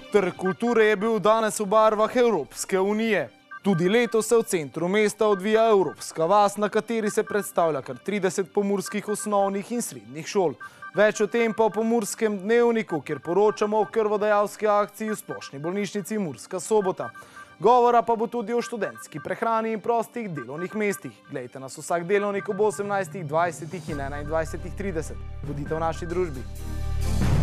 Trg kulture je bil danes v barvah Evropske unije. Tudi letos se v centru mesta odvija Evropska vas, na kateri se predstavlja kar 30 pomurskih osnovnih in srednjih šol. Več o tem pa v Pomurskem dnevniku, kjer poročamo o krvodajalski akciji v splošni bolnišnici Murska Sobota. Govora pa bo tudi o študentski prehrani in prostih delovnih mestih. Glejte nas vsak delovnik ob 18, 20 in 21:30. Bodite v naši družbi.